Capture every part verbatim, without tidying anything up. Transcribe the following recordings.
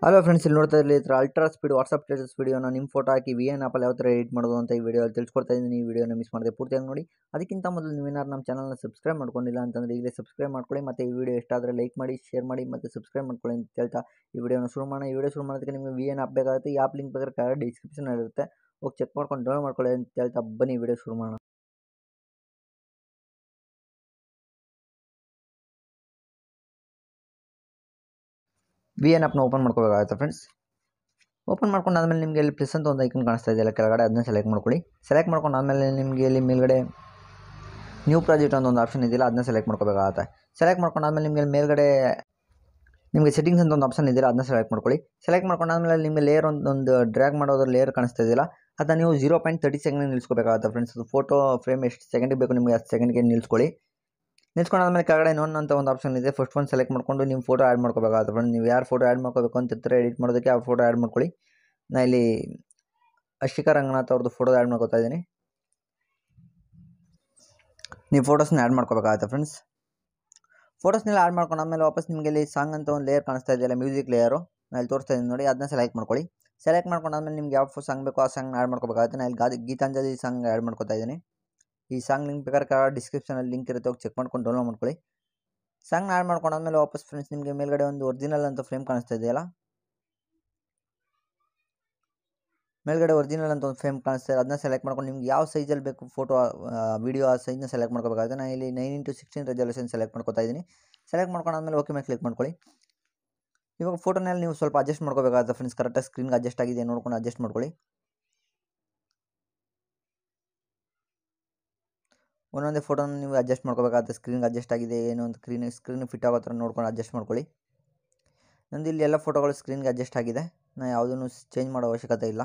Hello friends, ಇಲ್ಲಿ ನೋಡ್ತಾ ಇರಲಿ ಹತ್ರ ಅಲ್ಟ್ರಾ ಸ್ಪೀಡ್ ವಾಟ್ಸಪ್ ಸ್ಟೇಟಸ್ ವಿಡಿಯೋನ ನಿಮ್ಮ ಫೋಟೋ ಹಾಕಿ ವಿ ಎನ್ ಆಪಲ್ಲಿ ಯಾವ ಥರ ಎಡಿಟ್ ಮಾಡೋದು ಅಂತ ಈ ವಿಡಿಯೋ ತಿಳಿಸ್ಕೊಡ್ತಾ ಇದ್ದೀನಿ. ಈ ವಿಡಿಯೋನ ಮಿಸ್ ಮಾಡಿದೆ ಪೂರ್ತಿಯಾಗಿ ನೋಡಿ. ಅದಕ್ಕಿಂತ ಮೊದಲು ನೀವೇನಾದ್ರು ನಮ್ಮ ಚಾನಲ್ನ ಸಬ್ಸ್ಕ್ರೈಬ್ ಮಾಡ್ಕೊಂಡಿಲ್ಲ ಅಂತಂದರೆ ಈಗಲೇ ಸಬ್ಸ್ಕ್ರೈಬ್ ಮಾಡ್ಕೊಳ್ಳಿ. ಮತ್ತು ಈ ವಿಡಿಯೋ ಇಷ್ಟ ಆದರೆ ಲೈಕ್ ಮಾಡಿ, ಶೇರ್ ಮಾಡಿ ಮತ್ತು ಸಬ್ಸ್ಕ್ರೈಬ್ ಮಾಡ್ಕೊಳ್ಳಿ ಅಂತ ಹೇಳ್ತಾ ಈ ವಿಡಿಯೋನ ಶುರು ಮಾಡೋಣ. ಈ ವಿಡಿಯೋ ಶುರು ಮಾಡೋದಕ್ಕೆ ನಿಮಗೆ ವಿ ಎನ್ ಆಪ್ ಬೇಕಾಗುತ್ತೆ. ಈ ಆಪ್ ಲಿಂಕ್ ಬೇಕಾದ್ರೆ ಕೆಳಗಡೆ ಡಿಸ್ಕ್ರಿಪ್ಷನ್ ಇರುತ್ತೆ, ಹೋಗಿ ಚೆಕ್ ಮಾಡ್ಕೊಂಡು ಡೌನ್ಲೋಡ್ ಮಾಡ್ಕೊಳ್ಳಿ ಅಂತ ಹೇಳ್ತಾ ಬನ್ನಿ ವಿಡಿಯೋ ಶುರು ಮಾಡೋಣ. ವಿ ಎನ್ ಆಪ್ನ ಓಪನ್ ಮಾಡ್ಕೋಬೇಕಾಗುತ್ತೆ ಫ್ರೆಂಡ್ಸ್. ಓಪನ್ ಮಾಡ್ಕೊಂಡು ಆದಮೇಲೆ ನಿಮಗೆ ಇಲ್ಲಿ ಪ್ಲಸ್ ಅಂತ ಒಂದು ಐಕನ್ ಕಾಣಿಸ್ತಾ ಇದೆಯಲ್ಲ ಕೆಳಗಡೆ, ಅದನ್ನ ಸೆಲೆಕ್ಟ್ ಮಾಡ್ಕೊಳ್ಳಿ. ಸೆಲೆಕ್ಟ್ ಮಾಡ್ಕೊಂಡು ಆದಮೇಲೆ ನಿಮಗೆ ಇಲ್ಲಿ ಮೇಲ್ಗಡೆ ನ್ಯೂ ಪ್ರಾಜೆಕ್ಟ್ ಅಂತ ಒಂದು ಆಪ್ಷನ್ ಇದೆಯಲ್ಲ, ಅದನ್ನ ಸೆಲೆಕ್ಟ್ ಮಾಡ್ಕೋಬೇಕಾಗುತ್ತೆ. ಸೆಲೆಕ್ಟ್ ಮಾಡ್ಕೊಂಡು ಆದಮೇಲೆ ನಿಮಗೆ ಮೇಲ್ಗಡೆ ನಿಮಗೆ ಸೆಟ್ಟಿಂಗ್ಸ್ ಅಂತ ಒಂದು ಆಪ್ಷನ್ ಇದೆಯಲ್ಲ, ಅದನ್ನ ಸೆಲೆಕ್ಟ್ ಮಾಡ್ಕೊಳ್ಳಿ. ಸೆಲೆಕ್ಟ್ ಮಾಡ್ಕೊಂಡು ಆದಮೇಲೆ ನಿಮಗೆ ಲೇಯರ್ ಒಂದು ಒಂದು ಡ್ರ್ಯಾಗ್ ಮಾಡೋದ್ರ ಲೇಯರ್ ಕಾಣಿಸ್ತಾ ಇದೆಯಲ್ಲ, ಅದನ್ನ ನೀವು ಜೀರೋ ಪಾಯಿಂಟ್ ತರ್ಟಿ ಸೆಕೆಂಡ್ ನಿಲ್ಲಿಸ್ಕೋಬೇಕಾಗುತ್ತೆ ಫ್ರೆಂಡ್ಸ್. ಅದು ಫೋಟೋ ಫ್ರೇಮ್ ಎಷ್ಟು ಸೆಕೆಂಡಿಗೆ ಬೇಕು ನಿಮಗೆ ಹತ್ತು ಸೆಕೆಂಡ್ಗೆ ನಿಲ್ಲಿಸ್ಕೊಳ್ಳಿ. ನಿಲ್ಸ್ಕೊಂಡಾದ್ಮೇಲೆ ಕೆಳಗಡೆ ನೋನ್ ಅಂತ ಒಂದು ಆಪ್ಷನ್ ಇದೆ, ಫಸ್ಟ್ ಒಂದು ಸೆಲೆಕ್ಟ್ ಮಾಡ್ಕೊಂಡು ನಿಮ್ಮ ಫೋಟೋ ಆ್ಯಡ್ ಮಾಡ್ಕೋಬೇಕಾಗುತ್ತೆ ಫ್ರೆಂಡ್. ನೀವು ಯಾರು ಫೋಟೋ ಆ್ಯಡ್ ಮಾಡ್ಕೋಬೇಕು ಅಂತಿರ್ತಾರೆ ಎಡಿಟ್ ಮಾಡೋದಕ್ಕೆ, ಆ ಫೋಟೋ ಆ್ಯಡ್ ಮಾಡ್ಕೊಳ್ಳಿ. ನಾನು ಇಲ್ಲಿ ಅಶ್ವಿಕಾ ರಂಗನಾಥ್ ಅವ್ರದ್ದು ಫೋಟೋ ಆ್ಯಡ್ ಮಾಡ್ಕೋತಾ ಇದ್ದೀನಿ. ನೀವು ಫೋಟೋಸ್ನ ಆ್ಯಡ್ ಮಾಡ್ಕೋಬೇಕಾಗುತ್ತೆ ಫ್ರೆಂಡ್ಸ್. ಫೋಟೋಸ್ನೆಲ್ಲ ಆ್ಯಡ್ ಮಾಡ್ಕೊಂಡಾದ್ಮೇಲೆ ವಾಪಸ್ ನಿಮಗೆ ಇಲ್ಲಿ ಸಾಂಗ್ ಅಂತ ಒಂದು ಲೇಯರ್ ಕಾಣಿಸ್ತಾ ಇದೆಯಲ್ಲ, ಮ್ಯೂಸಿಕ್ ಲೇಯರು, ನಾನು ಇಲ್ಲಿ ತೋರಿಸ್ತಾ ಇದ್ದೀನಿ ನೋಡಿ, ಅದನ್ನ ಸೆಲೆಕ್ಟ್ ಮಾಡ್ಕೊಳ್ಳಿ. ಸೆಲೆಕ್ಟ್ ಮಾಡ್ಕೊಂಡಾದ್ಮೇಲೆ ನಿಮ್ಗೆ ಯಾವ ಸಾಂಗ್ ಬೇಕೋ ಆ ಸಾಂಗ್ನ ಆ್ಯಡ್ ಮಾಡ್ಕೋಬೇಕಾಗುತ್ತೆ. ನಾನು ಇಲ್ಲಿ ಗಾದಿ ಗೀತಾಂಜಲಿ ಸಾಂಗ್ ಆ್ಯಡ್ ಮಾಡ್ಕೋತಾ ಇದ್ದೀನಿ. ಈ ಸಾಂಗ್ ಲಿಂಕ್ ಬೇಕಾದ್ರೆ ಕೆಳಗಡೆ ಡಿಸ್ಕ್ರಿಪ್ಷನಲ್ಲಿ ಲಿಂಕ್ ಇರುತ್ತೆ, ಹೋಗಿ ಚೆಕ್ ಮಾಡ್ಕೊಂಡು ಡೌನ್ಲೋಡ್ ಮಾಡ್ಕೊಳ್ಳಿ. ಸಾಂಗ್ನ ಆ್ಯಡ್ ಮಾಡ್ಕೊಂಡಾದ್ಮೇಲೆ ವಾಪಸ್ ಫ್ರೆಂಡ್ಸ್ ನಿಮಗೆ ಮೇಲ್ಗಡೆ ಒಂದು ಒರಿಜಿನಲ್ ಅಂತ ಫ್ರೇಮ್ ಕಾಣಿಸ್ತಾ ಇದೆಯಲ್ಲ, ಮೇಲ್ಗಡೆ ಒರಿಜಿನಲ್ ಅಂತ ಒಂದು ಫ್ರೇಮ್ ಕಾಣಿಸ್ತಾ ಇದೆ, ಅದನ್ನ ಸೆಲೆಕ್ಟ್ ಮಾಡ್ಕೊಂಡು ನಿಮ್ಗೆ ಯಾವ ಸೈಜಲ್ಲಿ ಬೇಕು ಫೋಟೋ ವೀಡಿಯೋ ಆ ಸೈಜ್ನ ಸೆಲೆಕ್ಟ್ ಮಾಡ್ಕೋಬೇಕಾಗುತ್ತೆ. ನಾನು ಇಲ್ಲಿ nine into sixteen resolution select ಮಾಡ್ಕೋತಾ ಇದ್ದೀನಿ. ಸೆಲೆಕ್ಟ್ ಮಾಡ್ಕೊಂಡಾದ್ಮೇಲೆ ಓಕೆ ಮೇಲೆ ಕ್ಲಿಕ್ ಮಾಡ್ಕೊಳ್ಳಿ. ಇವಾಗ ಫೋಟೋನಲ್ಲಿ ನೀವು ಸ್ವಲ್ಪ ಅಡ್ಜಸ್ಟ್ ಮಾಡ್ಕೋಬೇಕಾಗುತ್ತೆ ಫ್ರೆಂಡ್ಸ್. ಕರೆಕ್ಟಾಗಿ ಸ್ಕ್ರೀನ್ಗೆ ಅಡ್ಜಸ್ಟ್ ಆಗಿದೆ ನೋಡ್ಕೊಂಡು ಅಡ್ಜಸ್ಟ್ ಮಾಡ್ಕೊಳ್ಳಿ. ಒಂದೊಂದೇ ಫೋಟೋನ ನೀವು ಅಡ್ಜಸ್ಟ್ ಮಾಡ್ಕೋಬೇಕಾಗುತ್ತೆ, ಸ್ಕ್ರೀನ್ಗೆ ಅಡ್ಜಸ್ಟ್ ಆಗಿದೆ ಏನು ಅಂತ ಸ್ಕ್ರೀನ್ ಸ್ಕ್ರೀನ್ ಫಿಟ್ ಆಗೋ ಥರ ನೋಡ್ಕೊಂಡು ಅಡ್ಜಸ್ಟ್ ಮಾಡ್ಕೊಳ್ಳಿ. ನಂದು ಇಲ್ಲಿ ಎಲ್ಲ ಫೋಟೋಗಳು ಸ್ಕ್ರೀನ್ಗೆ ಅಡ್ಜಸ್ಟ್ ಆಗಿದೆ, ನಾನು ಯಾವುದನ್ನು ಚೇಂಜ್ ಮಾಡೋ ಅವಶ್ಯಕತೆ ಇಲ್ಲ.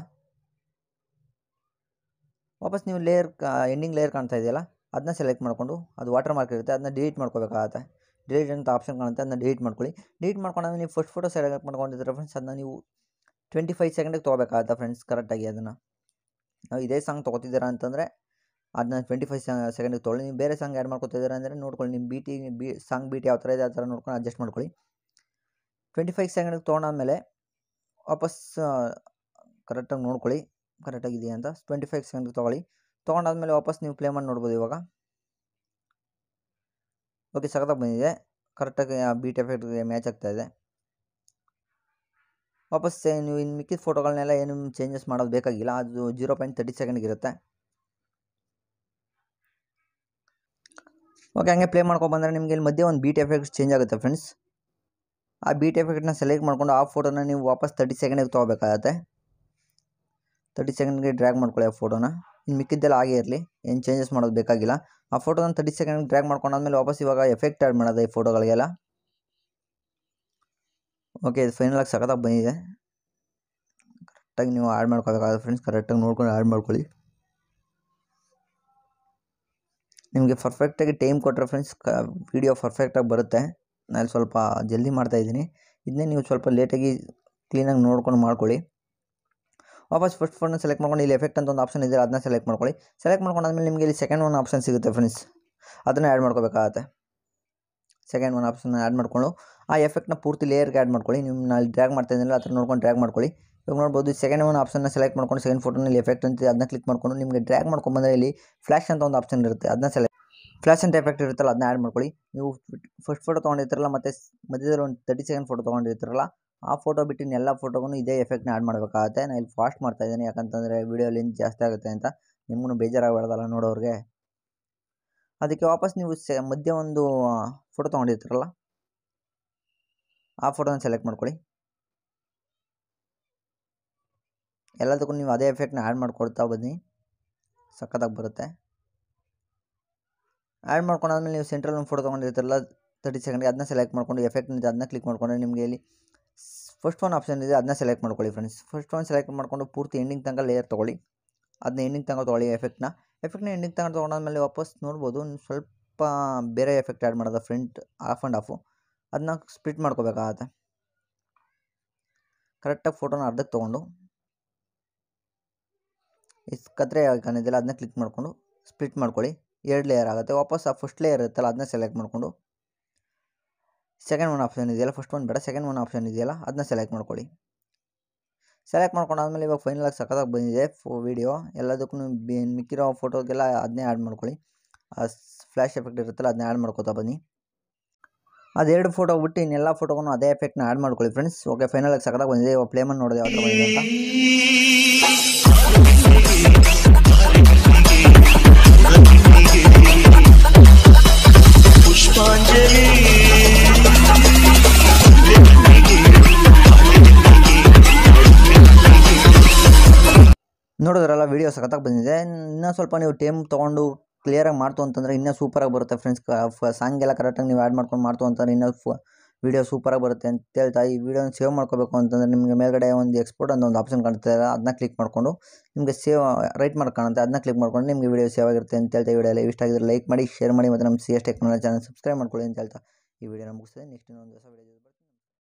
ವಾಪಸ್ ನೀವು ಲೇಯರ್ ಎಂಡಿಂಗ್ ಲೇಯರ್ ಕಾಣ್ತಾ ಇದೆಯಲ್ಲ, ಅದನ್ನ ಸೆಲೆಕ್ಟ್ ಮಾಡಿಕೊಂಡು ಅದು ವಾಟರ್ ಮಾರ್ಕ್ ಇರುತ್ತೆ, ಅದನ್ನ ಡಿಲೀಟ್ ಮಾಡ್ಕೋಬೇಕಾಗುತ್ತೆ. ಡಿಲೀಟ್ ಅಂತ ಆಪ್ಷನ್ ಕಾಣುತ್ತೆ, ಅದನ್ನ ಡಿಲೀಟ್ ಮಾಡ್ಕೊಳ್ಳಿ. ಡಿಲೀಟ್ ಮಾಡ್ಕೊಂಡಾಗ ನೀವು ಫಸ್ಟ್ ಫೋಟೋ ಸೆಲೆಕ್ಟ್ ಮಾಡ್ಕೊಂಡಿದ್ರೆ ಫ್ರೆಂಡ್ಸ್, ಅದನ್ನ ನೀವು ಟ್ವೆಂಟಿ ಫೈವ್ ಸೆಕೆಂಡಿಗೆ ತೊಗೋಬೇಕಾಗುತ್ತೆ ಫ್ರೆಂಡ್ಸ್. ಕರೆಕ್ಟಾಗಿ ಅದನ್ನು ನಾವು ಇದೇ ಸಾಂಗ್ ತೊಗೋತಿದ್ದೀರಾ ಅಂತಂದರೆ ಅದನ್ನ ಟ್ವೆಂಟಿ ಫೈವ್ ಸೆಕೆಂಡಿಗೆ ತೊಗೊಳ್ಳಿ. ನೀವು ಬೇರೆ ಸಾಂಗ್ ಆ್ಯಡ್ ಮಾಡ್ಕೊತಿದ್ದೀರಾ ಅಂದರೆ ನೋಡ್ಕೊಳ್ಳಿ, ನಿಮ್ಮ ಬೀಟಿ ಬಿ ಸಾಂಗ್ ಬೀಟ್ ಯಾವ ಥರ ಇದೆ ಆ ಥರ ನೋಡ್ಕೊಂಡು ಅಡ್ಜಸ್ಟ್ ಮಾಡ್ಕೊಳ್ಳಿ. ಟ್ವೆಂಟಿ ಫೈವ್ ಸೆಕೆಂಡಿಗೆ ತೊಗೊಂಡಾದ್ಮೇಲೆ ವಾಪಸ್ ಕರೆಕ್ಟಾಗಿ ನೋಡ್ಕೊಳ್ಳಿ ಕರೆಕ್ಟಾಗಿದೆಯಾ ಅಂತ. ಟ್ವೆಂಟಿ ಫೈವ್ ಸೆಕೆಂಡ್ಗೆ ತೊಗೊಳ್ಳಿ. ತೊಗೊಂಡಾದ್ಮೇಲೆ ವಾಪಸ್ ನೀವು ಪ್ಲೇ ಮಾಡಿ ನೋಡ್ಬೋದು. ಇವಾಗ ಓಕೆ ಸಖತ್ತಾಗಿ ಬಂದಿದೆ, ಕರೆಕ್ಟಾಗಿ ಆ ಬೀಟ್ ಎಫೆಕ್ಟ್ಗೆ ಮ್ಯಾಚ್ ಆಗ್ತಾಯಿದೆ. ವಾಪಸ್ ನೀವು ಇನ್ನು ಮಿಕ್ಕಿದ ಫೋಟೋಗಳನ್ನೆಲ್ಲ ಏನು ಚೇಂಜಸ್ ಮಾಡೋದು ಬೇಕಾಗಿಲ್ಲ, ಅದು ಜೀರೋ ಪಾಯಿಂಟ್ ತರ್ಟಿ ಸೆಕೆಂಡ್ಗೆ ಇರುತ್ತೆ. ಓಕೆ ಹಂಗೆ ಪ್ಲೇ ಮಾಡ್ಕೊಬಂದರೆ ನಿಮಗೆ ಇಲ್ಲಿ ಮಧ್ಯೆ ಒಂದು ಬೀಟ್ ಎಫೆಕ್ಟ್ ಚೇಂಜ್ ಆಗುತ್ತೆ ಫ್ರೆಂಡ್ಸ್. ಆ ಬೀಟ್ ಎಫೆಕ್ಟ್ನ ಸೆಲೆಕ್ಟ್ ಮಾಡ್ಕೊಂಡು ಆ ಫೋಟೋನ ನೀವು ವಾಪಸ್ ತರ್ಟಿ ಸೆಕೆಂಡಿಗೆ ತೊಗೋಬೇಕಾಗತ್ತೆ. ತರ್ಟಿ ಸೆಕೆಂಡ್ಗೆ ಡ್ರ್ಯಾಗ್ ಮಾಡ್ಕೊಳ್ಳಿ ಆ ಫೋಟೋನ. ಇನ್ನು ಮಿಕ್ಕಿದ್ದೆಲ್ಲ ಹಾಗೆ ಇರಲಿ, ಏನು ಚೇಂಜಸ್ ಮಾಡೋದು ಬೇಕಾಗಿಲ್ಲ. ಆ ಫೋಟೋನ ತರ್ಟಿ ಸೆಕೆಂಡ್ಗೆ ಡ್ರ್ಯಾಗ್ ಮಾಡ್ಕೊಂಡಾದ್ಮೇಲೆ ವಾಪಸ್ ಇವಾಗ ಎಫೆಕ್ಟ್ ಆ್ಯಡ್ ಮಾಡೋದು ಈ ಫೋಟೋಗಳಿಗೆಲ್ಲ. ಓಕೆ ಇದು ಫೈನಲಾಗಿ ಸಖತ್ತಾಗಿ ಬಂದಿದೆ. ಕರೆಕ್ಟಾಗಿ ನೀವು ಆ್ಯಡ್ ಮಾಡ್ಕೋಬೇಕಾಗುತ್ತೆ ಫ್ರೆಂಡ್ಸ್, ಕರೆಕ್ಟಾಗಿ ನೋಡ್ಕೊಂಡು ಆ್ಯಡ್ ಮಾಡ್ಕೊಳ್ಳಿ. ನಿಮಗೆ ಪರ್ಫೆಕ್ಟಾಗಿ ಟೈಮ್ ಕೊಟ್ಟರೆ ಫ್ರೆಂಡ್ಸ್ ಕ ವೀಡಿಯೋ ಪರ್ಫೆಕ್ಟಾಗಿ ಬರುತ್ತೆ. ನಾನು ಸ್ವಲ್ಪ ಜಲ್ದಿ ಮಾಡ್ತಾಯಿದ್ದೀನಿ, ಇದನ್ನೇ ನೀವು ಸ್ವಲ್ಪ ಲೇಟಾಗಿ ಕ್ಲೀನಾಗಿ ನೋಡ್ಕೊಂಡು ಮಾಡ್ಕೊಳ್ಳಿ. ವಾಪಸ್ ಫಸ್ಟ್ ಫೋಟೋನ ಸೆಲೆಕ್ಟ್ ಮಾಡ್ಕೊಂಡು ಇಲ್ಲಿ ಎಫೆಕ್ಟ್ ಅಂತ ಒಂದು ಆಪ್ಷನ್ ಇದೆ, ಅದನ್ನ ಸೆಲೆಕ್ಟ್ ಮಾಡ್ಕೊಳ್ಳಿ. ಸೆಲೆಕ್ಟ್ ಮಾಡ್ಕೊಂಡಾದ್ಮೇಲೆ ನಿಮಗೆ ಇಲ್ಲಿ ಸೆಕೆಂಡ್ ಒನ್ ಆಪ್ಷನ್ ಸಿಗುತ್ತೆ ಫ್ರೆಂಡ್ಸ್, ಅದನ್ನು ಆ್ಯಡ್ ಮಾಡ್ಕೋಬೇಕಾಗತ್ತೆ. ಸೆಕೆಂಡ್ ಒನ್ ಆಪ್ಷನ್ ಆ್ಯಡ್ ಮಾಡಿಕೊಂಡು ಆ ಎಫೆಕ್ಟ್ನ ಪೂರ್ತಿ ಲೇಯರ್ಗೆ ಆ್ಯಡ್ ಮಾಡ್ಕೊಳ್ಳಿ. ನೀವು ನಾನು ಡ್ರ್ಯಾಗ್ ಮಾಡ್ತಾಯಿದ್ದೀನಲ್ಲ ಆ ಥರ ನೋಡ್ಕೊಂಡು ಡ್ರ್ಯಾಗ್ ಮಾಡ್ಕೊಳ್ಳಿ. ಇವಾಗ ನೋಡ್ಬೋದು ಸೆಕೆಂಡ್ ಒನ್ ಆಪ್ಷನ್ನ ಸೆಲೆಕ್ಟ್ ಮಾಡ್ಕೊಂಡು ಸೆಕೆಂಡ್ ಫೋಟೋನಲ್ಲಿ ಎಫೆಕ್ಟ್ ಅಂತ ಅದನ್ನ ಕ್ಲಿಕ್ ಮಾಡ್ಕೊಂಡು ನಿಮಗೆ ಡ್ರ್ಯಾಗ್ ಮಾಡ್ಕೊಂಡ್ಬಂದರೆ ಇಲ್ಲಿ ಫ್ಲ್ಯಾಶ್ ಅಂತ ಒಂದು ಆಪ್ಷನ್ ಇರುತ್ತೆ, ಅದನ್ನ ಸೆಲೆಕ್ಟ್ ಫ್ಲ್ಯಾಶ್ ಅಂತ ಎಫೆಕ್ಟ್ ಇರುತ್ತಲ್ಲ ಅದನ್ನ ಆ್ಯಡ್ ಮಾಡ್ಕೊಳ್ಳಿ. ನೀವು ಫಸ್ಟ್ ಫೋಟೋ ತೊಗೊಂಡಿರ್ತೀರಲ್ಲ ಮತ್ತು ಮಧ್ಯದಲ್ಲಿ ಒಂದು ತರ್ಟಿ ಸೆಕೆಂಡ್ ಫೋಟೋ ತೊಗೊಂಡಿರ್ತೀರಲ್ಲ, ಆ ಫೋಟೋ ಬಿಟ್ಟು ಎಲ್ಲ ಫೋಟೋಗೂ ಇದೇ ಎಫೆಕ್ಟ್ನ ಆ್ಯಡ್ ಮಾಡಬೇಕಾಗುತ್ತೆ. ನಾನು ಇಲ್ಲಿ ಫಾಸ್ಟ್ ಮಾಡ್ತಾಯಿದ್ದೀನಿ ಯಾಕಂತಂದರೆ ವೀಡಿಯೋ ಲೆಂತ್ ಜಾಸ್ತಿ ಆಗುತ್ತೆ ಅಂತ, ನಿಮಗೂ ಬೇಜಾರಾಗಬಾರ್ದಲ್ಲ ನೋಡೋರಿಗೆ. ಅದಕ್ಕೆ ವಾಪಸ್ ನೀವು ಸೆ ಮಧ್ಯೆ ಒಂದು ಫೋಟೋ ತೊಗೊಂಡಿರ್ತೀರಲ್ಲ ಆ ಫೋಟೋನ ಸೆಲೆಕ್ಟ್ ಮಾಡ್ಕೊಳ್ಳಿ. ಎಲ್ಲದಕ್ಕೂ ನೀವು ಅದೇ ಎಫೆಕ್ಟ್ನ ಆ್ಯಡ್ ಮಾಡ್ಕೊಡ್ತಾ ಬನ್ನಿ, ಸಖತ್ತಾಗಿ ಬರುತ್ತೆ. ಆ್ಯಡ್ ಮಾಡ್ಕೊಂಡಾದ್ಮೇಲೆ ನೀವು ಸೆಂಟ್ರಲ್ಲಿ ಒಂದು ಫೋಟೋ ತೊಗೊಂಡಿರ್ತೀರಲ್ಲ ತರ್ಟಿ ಸೆಕೆಂಡ್ಗೆ, ಅದನ್ನ ಸೆಲೆಕ್ಟ್ ಮಾಡ್ಕೊಂಡು ಎಫೆಕ್ಟ್ ಇದೆ ಅದನ್ನ ಕ್ಲಿಕ್ ಮಾಡ್ಕೊಂಡ್ರೆ ನಿಮಗೆ ಇಲ್ಲಿ ಫಸ್ಟ್ ಒನ್ ಆಪ್ಷನ್ ಇದೆ, ಅದನ್ನ ಸೆಲೆಕ್ಟ್ ಮಾಡ್ಕೊಳ್ಳಿ ಫ್ರೆಂಡ್ಸ್. ಫಸ್ಟ್ ಒನ್ ಸೆಲೆಕ್ಟ್ ಮಾಡ್ಕೊಂಡು ಪೂರ್ತಿ ಎಂಡಿಂಗ್ ತನಕ ಲೇಯರ್ ತೊಗೊಳ್ಳಿ, ಅದನ್ನ ಎಂಡಿಂಗ್ ತನಕ ತೊಗೊಳ್ಳಿ ಎಫೆಕ್ಟ್ನ. ಎಫೆಕ್ಟ್ನ ಎಂಡಿಂಗ್ ತನಕ ತೊಗೊಂಡಾದ್ಮೇಲೆ ವಾಪಸ್ ನೋಡ್ಬೋದು ಸ್ವಲ್ಪ ಬೇರೆ ಎಫೆಕ್ಟ್ ಆ್ಯಡ್ ಮಾಡೋದು, ಫ್ರಂಟ್ ಆಫ್ ಆ್ಯಂಡ್ ಆಫು, ಅದನ್ನ ಸ್ಪ್ಲಿಟ್ ಮಾಡ್ಕೋಬೇಕಾಗತ್ತೆ. ಕರೆಕ್ಟಾಗಿ ಫೋಟೋನ ಅರ್ಧಕ್ಕೆ ತೊಗೊಂಡು ಇಸ್ ಕತ್ರೆ ಐಕಾನ್ ಇದೆಯಲ್ಲ ಅದನ್ನ ಕ್ಲಿಕ್ ಮಾಡಿಕೊಂಡು ಸ್ಪ್ಲಿಟ್ ಮಾಡ್ಕೊಳ್ಳಿ, ಎರಡು ಲೇಯರ್ ಆಗುತ್ತೆ. ವಾಪಸ್ ಆ ಫಸ್ಟ್ ಲೇಯರ್ ಇರುತ್ತಲ್ಲ ಅದನ್ನ ಸೆಲೆಕ್ಟ್ ಮಾಡಿಕೊಂಡು ಸೆಕೆಂಡ್ ಒನ್ ಆಪ್ಷನ್ ಇದೆಯಲ್ಲ, ಫಸ್ಟ್ ಒನ್ ಬೇಡ ಸೆಕೆಂಡ್ ಒನ್ ಆಪ್ಷನ್ ಇದೆಯಲ್ಲ ಅದನ್ನ ಸೆಲೆಕ್ಟ್ ಮಾಡ್ಕೊಳ್ಳಿ. ಸೆಲೆಕ್ಟ್ ಮಾಡ್ಕೊಂಡಾದ್ಮೇಲೆ ಇವಾಗ ಫೈನಲಾಗಿ ಸಖತ್ತಾಗಿ ಬಂದಿದೆ ಫೋ ವೀಡಿಯೋ ಎಲ್ಲದಕ್ಕೂ ಮಿಕ್ಕಿರೋ ಫೋಟೋಗೆಲ್ಲ ಅದನ್ನೇ ಆ್ಯಡ್ ಮಾಡ್ಕೊಳ್ಳಿ. ಆ ಫ್ಲ್ಯಾಶ್ ಎಫೆಕ್ಟ್ ಇರುತ್ತಲ್ಲ ಅದನ್ನ ಆ್ಯಡ್ ಮಾಡ್ಕೋತಾ ಬನ್ನಿ. ಅದೆರಡು ಫೋಟೋ ಬಿಟ್ಟು ಇನ್ನೆಲ್ಲ ಫೋಟೋಗೂ ಅದೇ ಎಫೆಕ್ಟ್ನ ಆ್ಯಡ್ ಮಾಡ್ಕೊಳ್ಳಿ ಫ್ರೆಂಡ್ಸ್. ಓಕೆ ಫೈನಲಾಗಿ ಸಖತ್ತಾಗಿ ಬಂದಿದೆ. ಇವಾಗ ಪ್ಲೇ ಮಾಡಿ ನೋಡೋದು ಯಾವ ಥರ ಬಂದಿದೆ ಅಂತ. ನೋಡಿದ್ರಲ್ಲ ವೀಡಿಯೋ ಸಖತ್ತಾಗಿ ಬಂದಿದೆ. ಇನ್ನೂ ಸ್ವಲ್ಪ ನೀವು ಟೈಮ್ ತೊಗೊಂಡು ಕ್ಲಿಯರಾಗಿ ಮಾಡ್ತು ಅಂತಂದರೆ ಇನ್ನೂ ಸೂಪರಾಗಿ ಬರುತ್ತೆ ಫ್ರೆಂಡ್ಸ್. ಸಾಂಗ್ ಎಲ್ಲ ಕರೆಕ್ಟಾಗಿ ನೀವು ಆ್ಯಡ್ ಮಾಡ್ಕೊಂಡು ಮಾಡ್ತು ಅಂತಂದರೆ ಇನ್ನೂ ಫ ವೀಡಿಯೋ ಸೂಪರಾಗಿ ಬರುತ್ತೆ ಅಂತ ಹೇಳ್ತಾ, ಈ ವಿಡಿಯೋನ ಸೇವ್ ಮಾಡ್ಕೋಬೇಕು ಅಂತಂದರೆ ನಿಮಗೆ ಮೇಲ್ಗಡೆ ಒಂದು ಎಕ್ಸ್ಪೋರ್ಟ್ ಅಂತ ಒಂದು ಆಪ್ಷನ್ ಕಾಣ್ತಾ ಇದೆ, ಅದನ್ನ ಕ್ಲಿಕ್ ಮಾಡಿಕೊಂಡು ನಿಮಗೆ ಸೇವ್ ರೈಟ್ ಮಾರ್ಕ್ ಕಾಣುತ್ತೆ, ಅದನ್ನ ಕ್ಲಿಕ್ ಮಾಡ್ಕೊಂಡು ನಿಮಗೆ ವೀಡಿಯೋ ಸೇವ್ ಆಗಿರುತ್ತೆ ಅಂತ ಹೇಳ್ತಾ, ಈ ವಿಡಿಯೋ ಎಲ್ಲ ಇಷ್ಟ ಆಗಿದ್ರೆ ಲೈಕ್ ಮಾಡಿ, ಶೇರ್ ಮಾಡಿ ಮತ್ತು ನಮ್ಮ C S tech Kannada channel subscribe ಮಾಡ್ಕೊಳ್ಳಿ ಅಂತ ಹೇಳ್ತಾ ಈ ವಿಡಿಯೋನ ಮುಗಿಸ್ತೇನೆ. ನೆಕ್ಸ್ಟ್ ಇನ್ನೊಂದು ಹೊಸ ವಿಡಿಯೋ